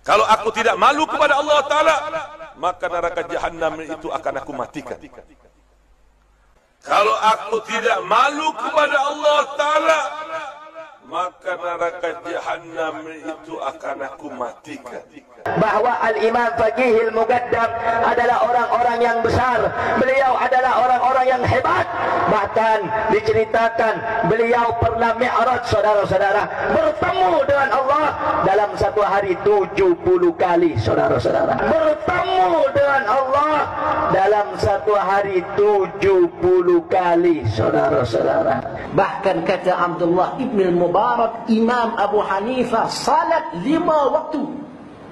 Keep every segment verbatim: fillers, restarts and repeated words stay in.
Kalau aku tidak malu kepada Allah Ta'ala, maka neraka Jahannam itu akan aku matikan. Kalau aku tidak malu kepada Allah Ta'ala, maka neraka Jahannam itu akan aku matikan. Bahwa Al-Imam Faqihil Muqaddam adalah orang-orang yang besar. Beliau adalah orang-orang yang hebat. Bahkan diceritakan beliau pernah mi'raj, saudara-saudara, bertemu dengan Allah dalam satu hari tujuh puluh kali, saudara-saudara. Bertemu dengan Allah dalam satu hari tujuh puluh kali, saudara-saudara. Bahkan kata Abdullah ibn Mubarak, Imam Abu Hanifah salat lima waktu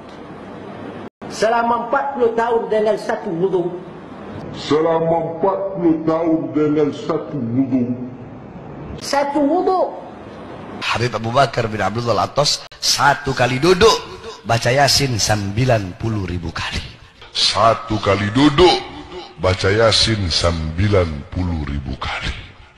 selama empat puluh tahun dengan satu wudu. Selama empat puluh tahun dengan satu wudu. Satu wudu. Habib Abu Bakar bin Abdullah Al-Attas satu kali duduk baca Yasin sembilan puluh ribu kali. Satu kali duduk baca Yasin sembilan puluh ribu kali.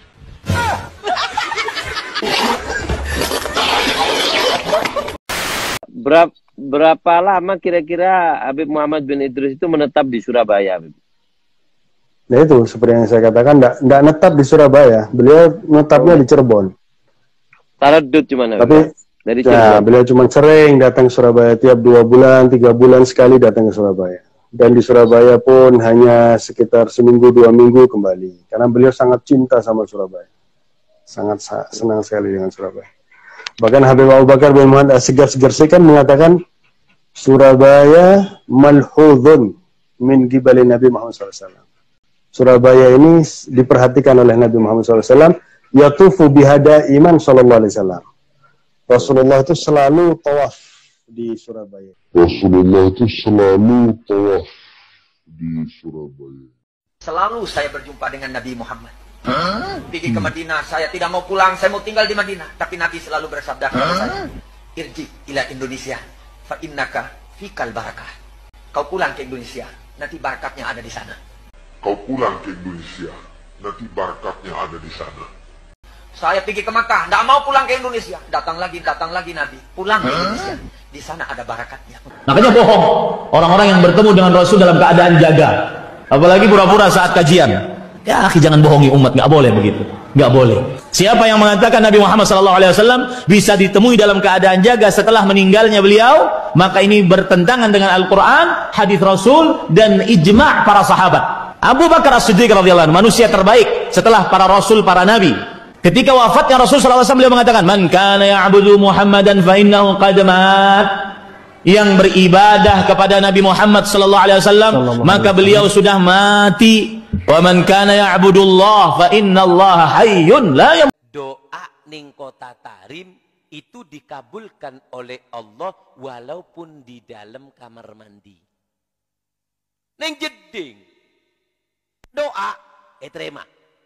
Berapa, berapa lama kira-kira Habib Muhammad bin Idris itu menetap di Surabaya, Habib? Nah itu seperti yang saya katakan, tidak netap di Surabaya, beliau menetapnya di Cirebon. Taradud cuma, tapi dari ya, beliau cuma sering datang ke Surabaya, tiap dua bulan, tiga bulan sekali datang ke Surabaya. Dan di Surabaya pun hanya sekitar seminggu dua minggu kembali, karena beliau sangat cinta sama Surabaya, sangat senang sekali dengan Surabaya. Bahkan Habib Abu Bakar bin Muhammad As-Segar-Segarsi kan mengatakan Surabaya malhudhun min gibali Nabi Muhammad shallallahu alaihi wasallam. Surabaya ini diperhatikan oleh Nabi Muhammad shallallahu alaihi wasallam. Yatufu bihada iman sallallahu alaihi wasallam. Rasulullah itu selalu tawaf di Surabaya. Rasulullah itu selalu tawaf di Surabaya. Selalu saya berjumpa dengan Nabi Muhammad. Huh? Pergi ke Madinah, saya tidak mau pulang, saya mau tinggal di Madinah. Tapi Nabi selalu bersabda kepada saya, irji ila Indonesia, fa innaka fikal barakah. Kau pulang ke Indonesia, nanti barakatnya ada di sana. Kau pulang ke Indonesia, nanti barakatnya ada di sana. Saya pergi ke Makkah, tidak mau pulang ke Indonesia. Datang lagi, datang lagi Nabi. Pulang ke Indonesia, di sana ada barakatnya. Makanya bohong orang-orang yang bertemu dengan Rasul dalam keadaan jaga, apalagi pura-pura saat kajian. Ya, akhi, jangan bohongi umat, nggak boleh begitu, nggak boleh. Siapa yang mengatakan Nabi Muhammad shallallahu alaihi wasallam bisa ditemui dalam keadaan jaga setelah meninggalnya beliau, maka ini bertentangan dengan Al-Quran, hadis Rasul, dan ijma' para sahabat. Abu Bakar As-Siddiq radhiyallahu anhu, manusia terbaik setelah para Rasul, para Nabi. Ketika wafatnya Rasul shallallahu alaihi wasallam, beliau mengatakan, Man kana ya'budu Muhammadan fa innahu qad mat. Yang beribadah kepada Nabi Muhammad sallallahu alaihi wasallam, maka beliau sudah mati. Wa man kana ya'budullah fa innallaha hayyun la yamut. Doa ning kota Tarim itu dikabulkan oleh Allah walaupun di dalam kamar mandi. Ning jeding doa eh terima.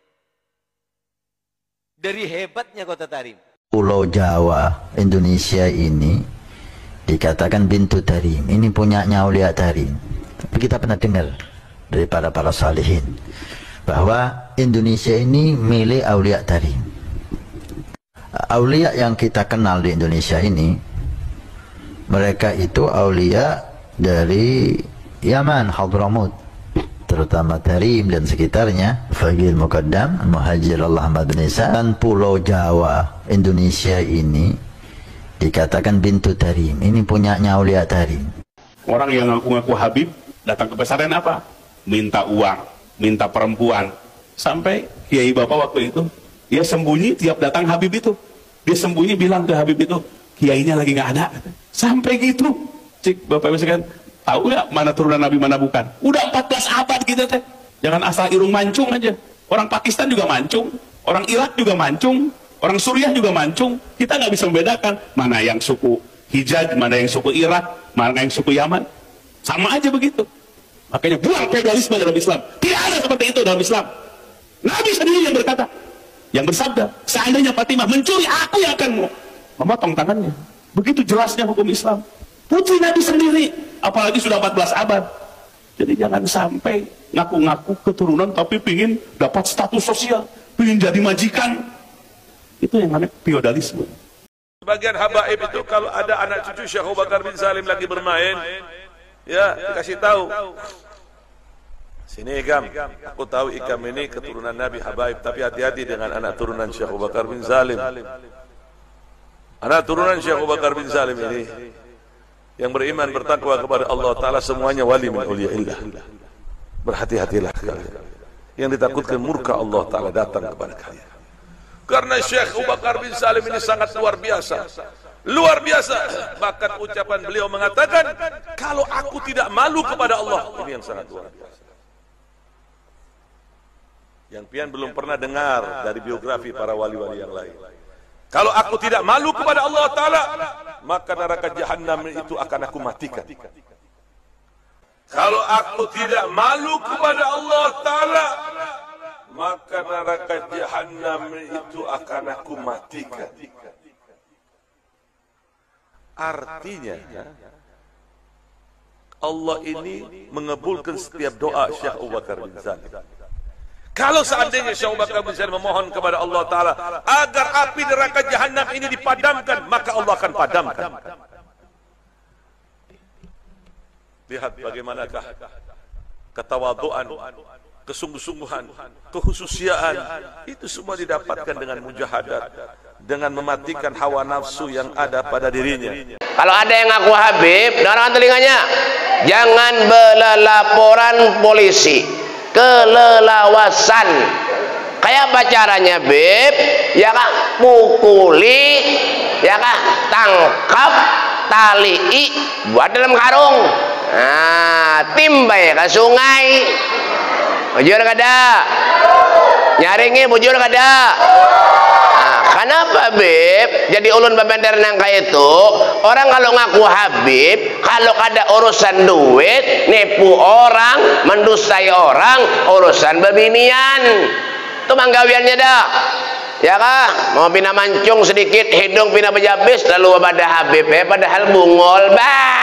Dari hebatnya kota Tarim. Pulau Jawa Indonesia ini dikatakan bintu Tarim, ini punyanya Aulia Tarim. Tapi kita pernah dengar dari para para salihin bahwa Indonesia ini milik Aulia Tarim. Aulia yang kita kenal di Indonesia ini, mereka itu aulia dari Yaman, Hadramut, terutama Tarim dan sekitarnya. Faqihil Muqaddam Muhajir Allah Ahmad bin Isa. Dan Pulau Jawa Indonesia ini dikatakan bintu Tarim, ini punyanya Aulia Tarim. Orang yang ngaku-ngaku Habib datang ke pesantren apa? Minta uang, minta perempuan. Sampai Kiai Bapak waktu itu, dia sembunyi tiap datang Habib itu. Dia sembunyi bilang ke Habib itu, Kiainya lagi nggak ada. Sampai gitu. Cik, Bapak misalkan, tahu nggak mana turunan Nabi, mana bukan? Udah empat belas abad gitu teh. Jangan asal irung mancung aja. Orang Pakistan juga mancung, orang Irak juga mancung, orang Suriah juga mancung. Kita nggak bisa membedakan mana yang suku Hijaz, mana yang suku Irak, mana yang suku Yaman. Sama aja begitu. Makanya buang feodalisme dalam Islam. Tidak ada seperti itu dalam Islam. Nabi sendiri yang berkata, yang bersabda, seandainya Fatimah mencuri, aku yang akan memotong tangannya. Begitu jelasnya hukum Islam. Putri Nabi sendiri, apalagi sudah empat belas abad. Jadi jangan sampai ngaku-ngaku keturunan tapi pingin dapat status sosial, pingin jadi majikan. Itu yang namanya feodalisme. Sebagian habaib itu kalau ada anak cucu Syekh Abu Bakar bin Salim lagi bermain, ya dikasih tahu, sini Ikam, aku tahu Ikam ini keturunan Nabi habaib, tapi hati-hati dengan anak turunan Syekh Abu Bakar bin Salim. Anak turunan Syekh Abu Bakar bin Salim ini yang beriman bertakwa kepada Allah Ta'ala semuanya wali min awliyaillah. Berhati-hatilah kalian. Yang ditakutkan murka Allah Ta'ala datang kepada kalian. Karena Syekh Abu Bakar bin Salim ini sangat luar biasa. Luar biasa. Bahkan ucapan beliau mengatakan, kalau aku tidak malu kepada Allah. Ini yang sangat luar biasa. Yang pian belum pernah dengar dari biografi para wali-wali yang lain. Kalau aku tidak malu kepada Allah Ta'ala, maka neraka Jahannam itu akan aku matikan. Kalau aku tidak malu kepada Allah Ta'ala, maka neraka Jahannam itu akan aku matikan. Artinya, Allah ini mengabulkan setiap doa Syekh Abu Bakar bin Salim. Kalau seandainya Syekh Abu Bakar bin Salim memohon kepada Allah Ta'ala agar api neraka Jahannam ini dipadamkan, maka Allah akan padamkan. Lihat bagaimanakah ketawaduan, kesungguh-sungguhan, kehususiaan, itu semua didapatkan dengan mujahadat, dengan mematikan hawa nafsu yang ada pada dirinya. Kalau ada yang ngaku Habib, dengarkan telinganya, jangan berlaporan polisi, kelelawasan. Kayak apa caranya, Beb? Ya kah, pukuli, ya kah, tangkap, talii, buat dalam karung. Nah, timbai ke sungai. Bujur kada? Nyaringin bujur kada? Nah, kenapa, Beb? Jadi ulun babender nang kayak itu, orang kalau ngaku Habib, kalau ada urusan duit, nipu orang, mendustai orang, urusan babinian. Itu manggawiannya dah. Ya kah? Mau pina mancung sedikit, hidung pina bejabis, lalu pada Habib, eh, padahal bungol, bah.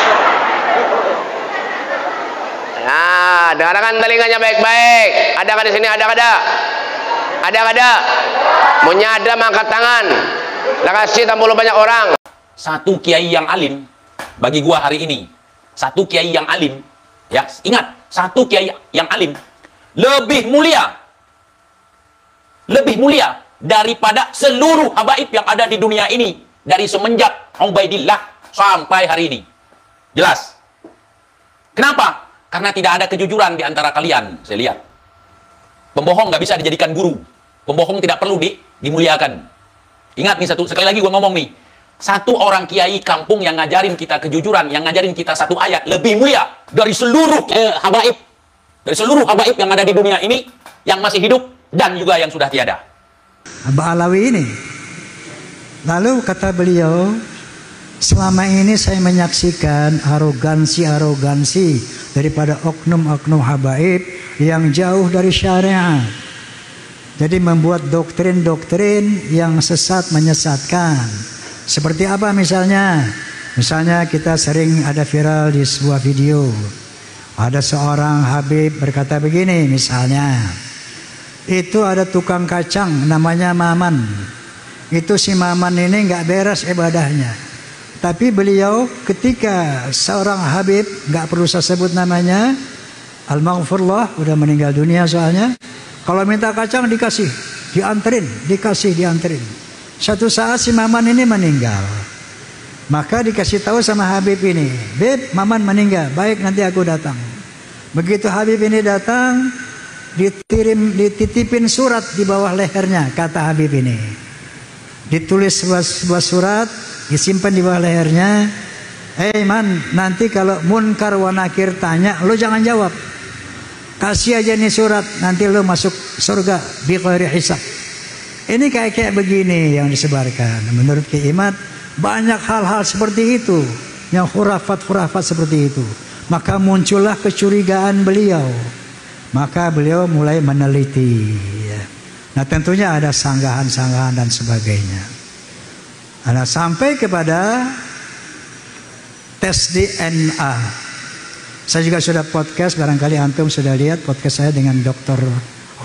Nah, dengarkan telinganya baik-baik. Ada kada di sini? Ada kada? Ada kada? Punya ada angkat tangan. Lah kasih tampul banyak orang. Satu kiai yang alim bagi gua hari ini. Satu kiai yang alim. Ya, ingat, satu kiai yang alim lebih mulia. Lebih mulia daripada seluruh habaib yang ada di dunia ini dari semenjak Ubaidillah sampai hari ini. Jelas? Kenapa? Karena tidak ada kejujuran di antara kalian, saya lihat. Pembohong nggak bisa dijadikan guru. Pembohong tidak perlu di, dimuliakan. Ingat nih, satu sekali lagi gua ngomong nih. Satu orang kiai kampung yang ngajarin kita kejujuran, yang ngajarin kita satu ayat, lebih mulia dari seluruh eh, habaib. Dari seluruh habaib yang ada di dunia ini, yang masih hidup, dan juga yang sudah tiada. Abah Alawi ini. Lalu kata beliau, selama ini saya menyaksikan arogansi-arogansi daripada oknum-oknum habaib yang jauh dari syariat. Jadi membuat doktrin-doktrin yang sesat menyesatkan. Seperti apa misalnya? Misalnya kita sering ada viral di sebuah video. Ada seorang habib berkata begini misalnya. Itu ada tukang kacang namanya Maman. Itu si Maman ini nggak beres ibadahnya. Tapi beliau ketika seorang habib, nggak perlu saya sebut namanya, al-maghfurullah, udah meninggal dunia soalnya. Kalau minta kacang dikasih, dianterin, dikasih, dianterin. Satu saat si Maman ini meninggal. Maka dikasih tahu sama Habib ini, Beb, Maman meninggal, baik nanti aku datang. Begitu Habib ini datang, ditirim, dititipin surat di bawah lehernya, kata Habib ini. Ditulis sebuah, sebuah surat, disimpan di bawah lehernya. Hei man, nanti kalau munkar wa nakir tanya, lo jangan jawab. Kasih aja nih surat, nanti lo masuk surga bi ghairi hisab. Ini kayak kayak begini yang disebarkan. Menurut Ki Imad, banyak hal-hal seperti itu, yang khurafat-khurafat seperti itu. Maka muncullah kecurigaan beliau. Maka beliau mulai meneliti. Nah tentunya ada sanggahan-sanggahan dan sebagainya. Nah, sampai kepada tes D N A. Saya juga sudah podcast, barangkali antum sudah lihat podcast saya dengan dokter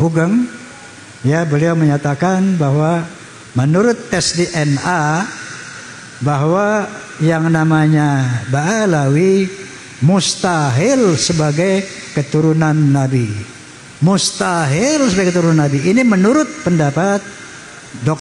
Hugeng. Ya, beliau menyatakan bahwa menurut tes D N A bahwa yang namanya Ba'alawi mustahil sebagai keturunan Nabi. Mustahil sebagai keturunan Nabi. Ini menurut pendapat Dokter